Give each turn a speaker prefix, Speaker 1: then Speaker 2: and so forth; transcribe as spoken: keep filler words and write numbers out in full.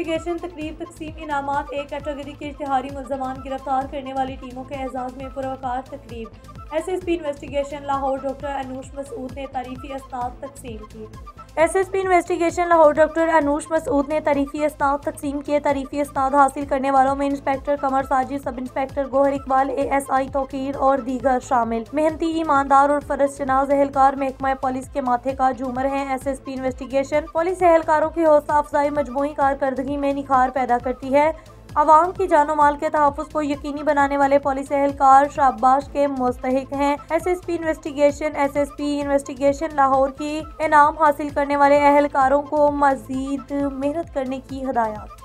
Speaker 1: Investigation तकरीब तकसीम इनामात एक कैटेगरी के इश्तिहारी मुल्ज़मान गिरफ्तार करने वाली टीमों के एजाज़ में पुरवकार तकरीब। S S P investigation Lahore doctor Anoosh Masood ने तारीफी असनाद तकसीम की। S S P investigation Lahore doctor Anoosh Masood ने तारीफी असनाद तकसीम किए। तारीफी असनाद हासिल करने वालों में inspector Qamar Sajid, sub inspector Gohar Iqbal, A S I Tauqeer और दीगर शामिल। मेहनती, ईमानदार और फर्ज शनाज एहलकार महकमा पुलिस के माथे का झूमर हैं। S S P investigation police एहलकारों की हौसला अफजाई मजमूई कारकर्दगी में निखार पैदा करती है। अवाम की जानो माल के तहफ़्फ़ुज़ को यकीनी बनाने वाले पुलिस एहलकार शाबाश के मुस्तहिक हैं। S S P investigation S S P investigation Lahore की इनाम हासिल करने वाले एहलकारों को मज़ीद मेहनत करने की हिदायत।